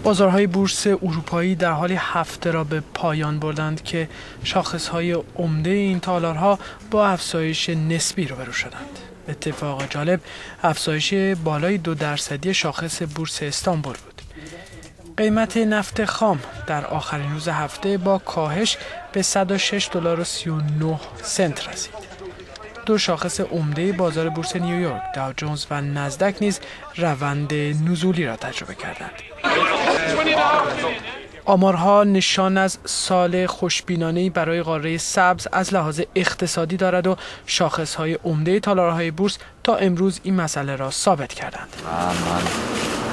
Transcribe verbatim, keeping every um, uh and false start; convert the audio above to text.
بازارهای بورس اروپایی در حالی هفته را به پایان بردند که شاخصهای عمده این تالارها با افزایش نسبی روبرو شدند. اتفاق جالب افزایش بالای دو درصدی شاخص بورس استانبول بود. قیمت نفت خام در آخرین روز هفته با کاهش به صد و شش دلار و سی و نه سنت رسید. دو شاخص عمده بازار بورس نیویورک، داو جونز و نزدک نیز روند نزولی را تجربه کردند. آمارها نشان از سال خوشبینانه‌ای برای قاره سبز از لحاظ اقتصادی دارد و شاخص‌های عمده تالارهای بورس تا امروز این مسئله را ثابت کردند.